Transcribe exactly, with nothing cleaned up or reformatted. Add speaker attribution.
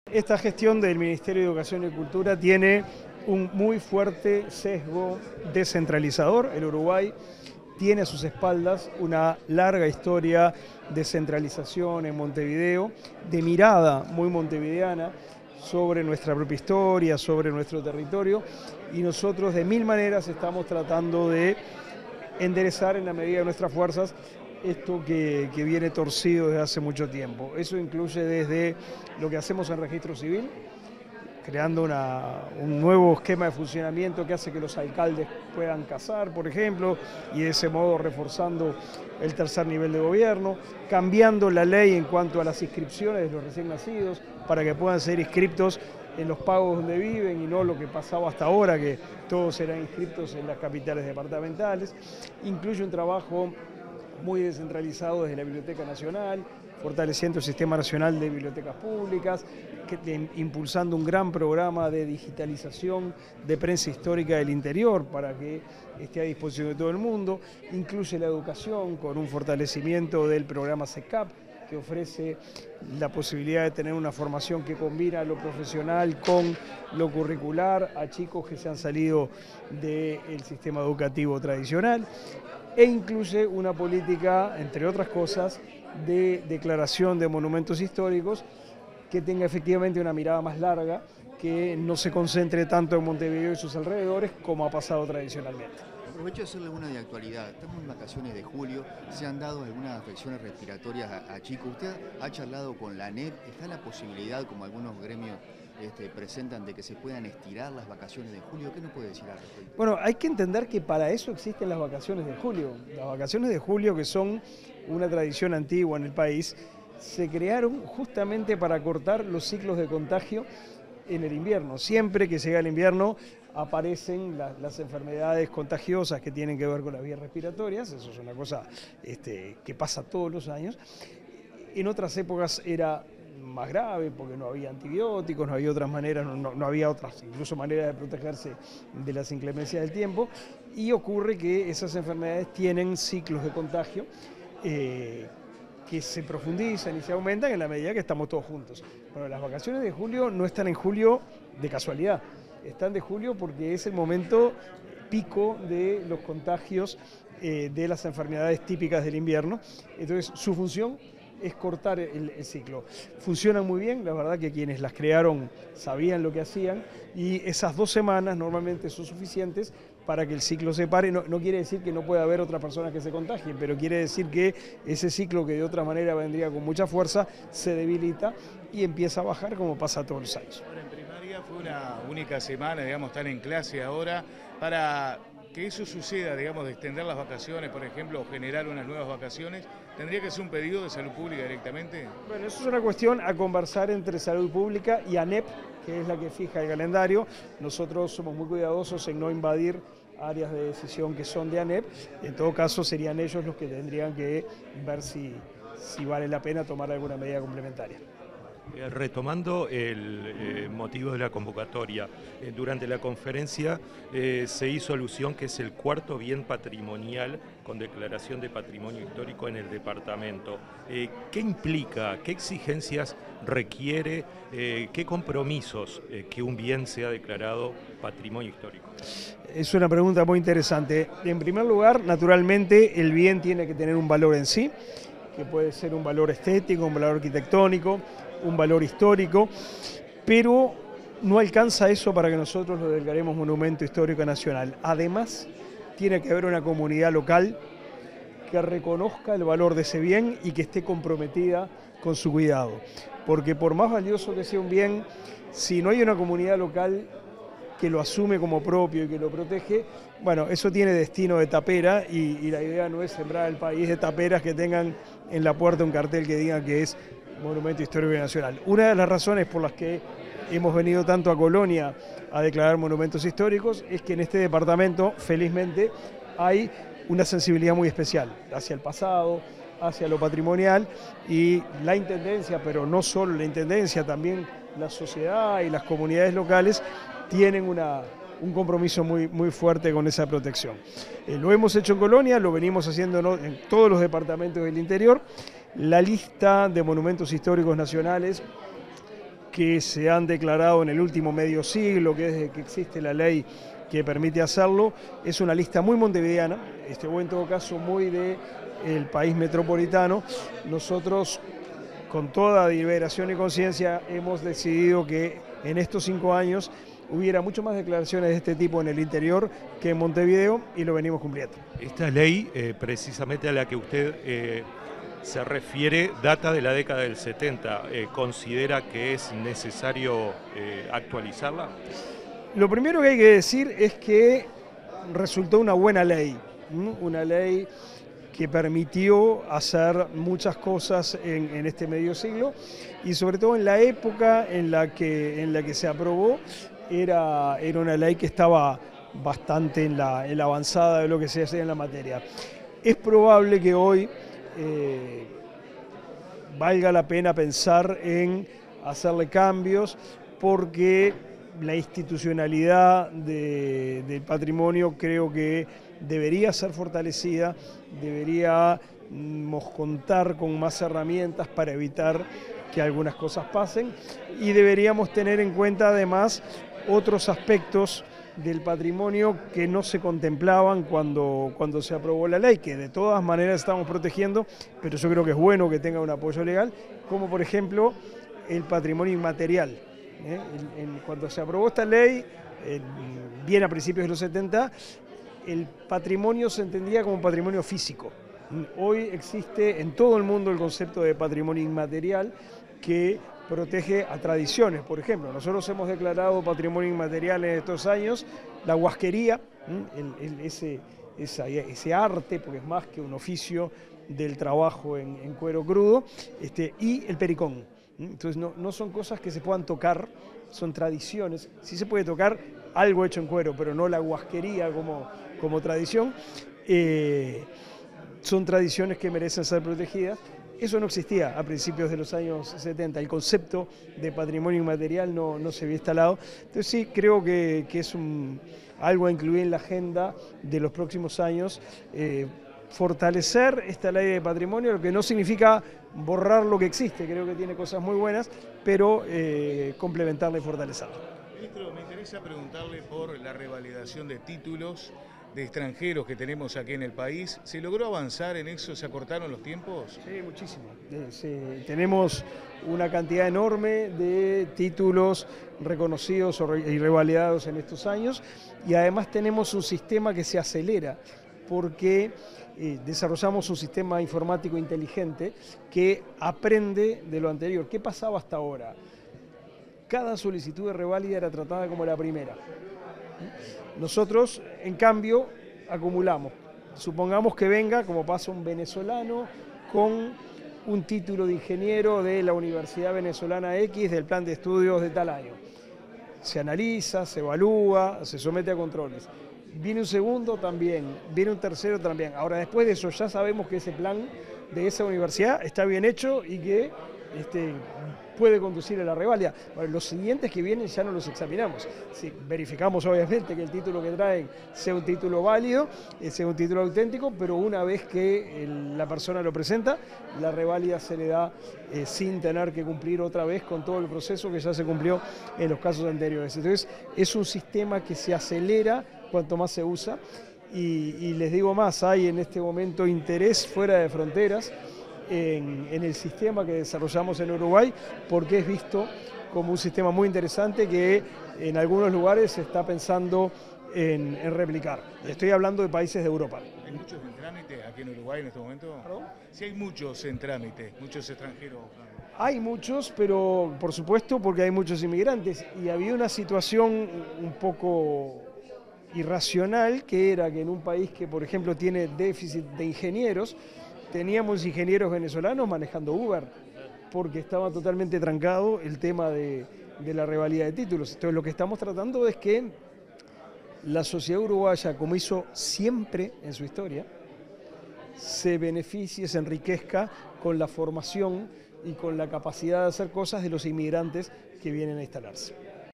Speaker 1: Esta gestión del Ministerio de Educación y Cultura tiene un muy fuerte sesgo descentralizador. El Uruguay tiene a sus espaldas una larga historia de centralización en Montevideo, de mirada muy montevideana sobre nuestra propia historia, sobre nuestro territorio, y nosotros de mil maneras estamos tratando de enderezar en la medida de nuestras fuerzas esto que, que viene torcido desde hace mucho tiempo. Eso incluye desde lo que hacemos en registro civil, creando una, un nuevo esquema de funcionamiento que hace que los alcaldes puedan casar, por ejemplo, y de ese modo reforzando el tercer nivel de gobierno, cambiando la ley en cuanto a las inscripciones de los recién nacidos para que puedan ser inscriptos en los pagos donde viven y no lo que pasaba hasta ahora, que todos eran inscriptos en las capitales departamentales. Incluye un trabajo muy descentralizado desde la Biblioteca Nacional, fortaleciendo el Sistema Nacional de Bibliotecas Públicas, que, de, impulsando un gran programa de digitalización de prensa histórica del interior para que esté a disposición de todo el mundo. Incluye la educación con un fortalecimiento del programa SECAP, que ofrece la posibilidad de tener una formación que combina lo profesional con lo curricular a chicos que se han salido del sistema educativo tradicional, e incluye una política, entre otras cosas, de declaración de monumentos históricos que tenga efectivamente una mirada más larga, que no se concentre tanto en Montevideo y sus alrededores como ha pasado tradicionalmente.
Speaker 2: Aprovecho de hacerle alguna de actualidad. Estamos en vacaciones de julio, se han dado algunas afecciones respiratorias a, a chicos. ¿Usted ha charlado con la ANEP? ¿Está la posibilidad, como algunos gremios este, presentan, de que se puedan estirar las vacaciones de julio? ¿Qué nos puede decir al respecto?
Speaker 1: Bueno, hay que entender que para eso existen las vacaciones de julio. Las vacaciones de julio, que son una tradición antigua en el país, se crearon justamente para cortar los ciclos de contagio en el invierno. Siempre que llega el invierno aparecen la, las enfermedades contagiosas que tienen que ver con las vías respiratorias. Eso es una cosa este, que pasa todos los años. En otras épocas era más grave porque no había antibióticos, no había otras maneras, no, no había otras incluso maneras de protegerse de las inclemencias del tiempo, y ocurre que esas enfermedades tienen ciclos de contagio eh, que se profundizan y se aumentan en la medida que estamos todos juntos. Bueno, las vacaciones de julio no están en julio de casualidad, están de julio porque es el momento pico de los contagios eh, de las enfermedades típicas del invierno. Entonces, su función es cortar el, el ciclo. Funcionan muy bien, la verdad que quienes las crearon sabían lo que hacían, y esas dos semanas normalmente son suficientes para que el ciclo se pare. No, no quiere decir que no pueda haber otras personas que se contagien, pero quiere decir que ese ciclo, que de otra manera vendría con mucha fuerza, se debilita y empieza a bajar, como pasa todos los años.
Speaker 3: Ahora, en primaria fue una única semana, digamos, están en clase ahora. Para que eso suceda, digamos, de extender las vacaciones, por ejemplo, o generar unas nuevas vacaciones, ¿tendría que ser un pedido de salud pública directamente?
Speaker 1: Bueno, eso es una cuestión a conversar entre salud pública y ANEP, que es la que fija el calendario. Nosotros somos muy cuidadosos en no invadir áreas de decisión que son de ANEP. En todo caso, serían ellos los que tendrían que ver si, si vale la pena tomar alguna medida complementaria.
Speaker 4: Eh, retomando el eh, motivo de la convocatoria, eh, durante la conferencia eh, se hizo alusión que es el cuarto bien patrimonial con declaración de patrimonio histórico en el departamento. Eh, ¿Qué implica, qué exigencias requiere, eh, qué compromisos eh, que un bien sea declarado patrimonio histórico?
Speaker 1: Es una pregunta muy interesante. En primer lugar, naturalmente, el bien tiene que tener un valor en sí, que puede ser un valor estético, un valor arquitectónico, un valor histórico, pero no alcanza eso para que nosotros lo declaremos monumento histórico nacional. Además, tiene que haber una comunidad local que reconozca el valor de ese bien y que esté comprometida con su cuidado. Porque por más valioso que sea un bien, si no hay una comunidad local que lo asume como propio y que lo protege, bueno, eso tiene destino de tapera, y, y la idea no es sembrar el país de taperas que tengan en la puerta un cartel que diga que es Monumento Histórico Nacional. Una de las razones por las que hemos venido tanto a Colonia a declarar monumentos históricos es que en este departamento, felizmente, hay una sensibilidad muy especial hacia el pasado, hacia lo patrimonial, y la Intendencia, pero no solo la Intendencia, también la sociedad y las comunidades locales tienen una, un compromiso muy, muy fuerte con esa protección. Eh, lo hemos hecho en Colonia, lo venimos haciendo en todos los departamentos del interior. La lista de monumentos históricos nacionales que se han declarado en el último medio siglo, que desde que existe la ley que permite hacerlo. Es una lista muy montevideana, este, o en todo caso muy del país metropolitano. Nosotros, con toda deliberación y conciencia, hemos decidido que en estos cinco años hubiera mucho más declaraciones de este tipo en el interior que en Montevideo, y lo venimos cumpliendo.
Speaker 4: Esta ley, eh, precisamente a la que usted eh, se refiere, data de la década del setenta. Eh, ¿Considera que es necesario eh, actualizarla?
Speaker 1: Lo primero que hay que decir es que resultó una buena ley, ¿no? Una ley que permitió hacer muchas cosas en, en este medio siglo, y sobre todo en la época en la que, en la que se aprobó, era, era una ley que estaba bastante en la, en la avanzada de lo que se hace en la materia. Es probable que hoy eh, valga la pena pensar en hacerle cambios, porque la institucionalidad de, del patrimonio creo que debería ser fortalecida, deberíamos contar con más herramientas para evitar que algunas cosas pasen, y deberíamos tener en cuenta además otros aspectos del patrimonio que no se contemplaban cuando, cuando se aprobó la ley, que de todas maneras estamos protegiendo, pero yo creo que es bueno que tenga un apoyo legal, como por ejemplo el patrimonio inmaterial. ¿eh? En, en, cuando se aprobó esta ley, eh, bien a principios de los setenta, el patrimonio se entendía como patrimonio físico. Hoy existe en todo el mundo el concepto de patrimonio inmaterial, que protege a tradiciones. Por ejemplo, nosotros hemos declarado patrimonio inmaterial en estos años la huasquería, el, el, ese, esa, ese arte, porque es más que un oficio del trabajo en, en cuero crudo, este, y el pericón. Entonces no, no son cosas que se puedan tocar, son tradiciones. Sí se puede tocar algo hecho en cuero, pero no la huasquería como, como tradición. Eh, son tradiciones que merecen ser protegidas. Eso no existía a principios de los años setenta, el concepto de patrimonio inmaterial no, no se había instalado. Entonces sí, creo que, que es un, algo a incluir en la agenda de los próximos años, eh, fortalecer esta ley de patrimonio, lo que no significa borrar lo que existe, creo que tiene cosas muy buenas, pero eh, complementarla y fortalecerla.
Speaker 3: Ministro, me interesa preguntarle por la revalidación de títulos de extranjeros que tenemos aquí en el país. ¿Se logró avanzar en eso? ¿Se acortaron los tiempos?
Speaker 1: Sí, muchísimo. Eh, sí, tenemos una cantidad enorme de títulos reconocidos y revalidados en estos años, y además tenemos un sistema que se acelera porque eh, desarrollamos un sistema informático inteligente que aprende de lo anterior. ¿Qué pasaba hasta ahora? Cada solicitud de reválida era tratada como la primera. Nosotros, en cambio, acumulamos. Supongamos que venga, como pasa, un venezolano con un título de ingeniero de la Universidad Venezolana X del plan de estudios de tal año. Se analiza, se evalúa, se somete a controles. Viene un segundo también, viene un tercero también. Ahora, después de eso, ya sabemos que ese plan de esa universidad está bien hecho y que este, puede conducir a la reválida. Bueno, los siguientes que vienen ya no los examinamos. Sí, verificamos obviamente que el título que traen sea un título válido, sea un título auténtico, pero una vez que el, la persona lo presenta, la reválida se le da eh, sin tener que cumplir otra vez con todo el proceso que ya se cumplió en los casos anteriores. Entonces, es un sistema que se acelera cuanto más se usa, y, y les digo más, hay en este momento interés fuera de fronteras En, en el sistema que desarrollamos en Uruguay, porque es visto como un sistema muy interesante que en algunos lugares se está pensando en, en replicar. Estoy hablando de países de Europa.
Speaker 3: ¿Hay muchos en trámite aquí en Uruguay en este momento? ¿Perdón? Sí, hay muchos en trámite, muchos extranjeros.
Speaker 1: Hay muchos, pero por supuesto porque hay muchos inmigrantes, y había una situación un poco irracional, que era que en un país que, por ejemplo, tiene déficit de ingenieros, teníamos ingenieros venezolanos manejando Uber, porque estaba totalmente trancado el tema de, de la revalida de títulos. Entonces, lo que estamos tratando es que la sociedad uruguaya, como hizo siempre en su historia, se beneficie, se enriquezca con la formación y con la capacidad de hacer cosas de los inmigrantes que vienen a instalarse.